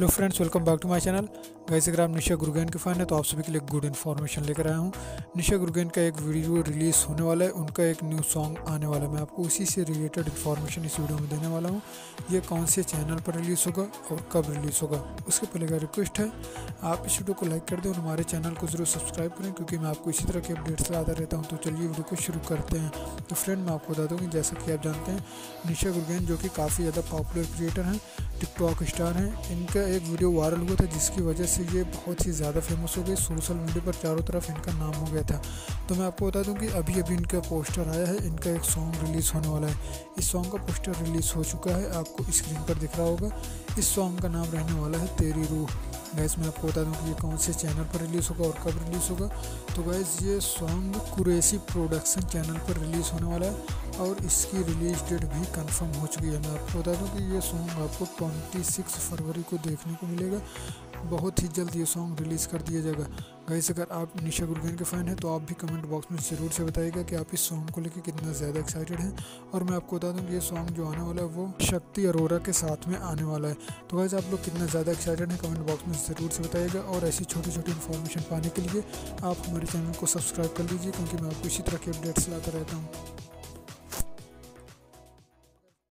Hello friends, welcome back to my channel. Guys, अगर आप निशा गुरगैन के फ़ैन है तो आप सभी के लिए गुड इन्फॉर्मेशन लेकर आया हूँ। निशा गुरगैन का एक वीडियो रिलीज़ होने वाला है, उनका एक न्यू सॉन्ग आने वाला है। मैं आपको उसी से रिलेटेड इन्फॉर्मेशन इस वीडियो में देने वाला हूँ। ये कौन से चैनल पर रिलीज़ होगा और कब रिलीज़ होगा, उसके पहले का रिक्वेस्ट है आप इस वीडियो को लाइक कर दें और हमारे चैनल को ज़रूर सब्सक्राइब करें, क्योंकि मैं आपको इसी तरह के अपडेट्स लाता रहता हूँ। तो चलिए वीडियो को शुरू करते हैं। तो फ्रेंड, मैं आपको बता दूँ कि जैसा कि आप जानते हैं, निशा गुरगैन जो कि काफ़ी ज़्यादा पॉपुलर क्रिएटर हैं, टिकटॉक स्टार हैं, इनका एक वीडियो वायरल हुआ था जिसकी वजह से ये बहुत ही ज़्यादा फेमस हो गई। सोशल मीडिया पर चारों तरफ इनका नाम हो गया था। तो मैं आपको बता दूं कि अभी इनका पोस्टर आया है, इनका एक सॉन्ग रिलीज़ होने वाला है। इस सॉन्ग का पोस्टर रिलीज़ हो चुका है, आपको स्क्रीन पर दिख रहा होगा। इस सॉन्ग का नाम रहने वाला है तेरी रूह। गैस, मैं आपको बता दूं कि ये कौन से चैनल पर रिलीज़ होगा और कब रिलीज़ होगा। तो गैस, ये सॉन्ग कुरैशी प्रोडक्शन चैनल पर रिलीज़ होने वाला है और इसकी रिलीज़ डेट भी कंफर्म हो चुकी है। मैं आपको बता दूं कि ये सॉन्ग आपको 26 फरवरी को देखने को मिलेगा। बहुत ही जल्द ये सॉन्ग रिलीज़ कर दिया जाएगा। गाइस, अगर आप निशा गुरगैन के फ़ैन हैं तो आप भी कमेंट बॉक्स में ज़रूर से बताइएगा कि आप इस सॉन्ग को लेकर कितना ज़्यादा एक्साइटेड हैं। और मैं आपको बता दूं कि ये सॉन्ग जो आने वाला है वो शक्ति अरोरा के साथ में आने वाला है। तो गाइस, आप लोग कितना ज़्यादा एक्साइटेड हैं कमेंट बॉक्स में ज़रूर से बताइएगा। और ऐसी छोटी छोटी इन्फॉर्मेशन पाने के लिए आप हमारे चैनल को सब्सक्राइब कर लीजिए, क्योंकि मैं आपको इसी तरह के अपडेट्स लाता रहता हूँ।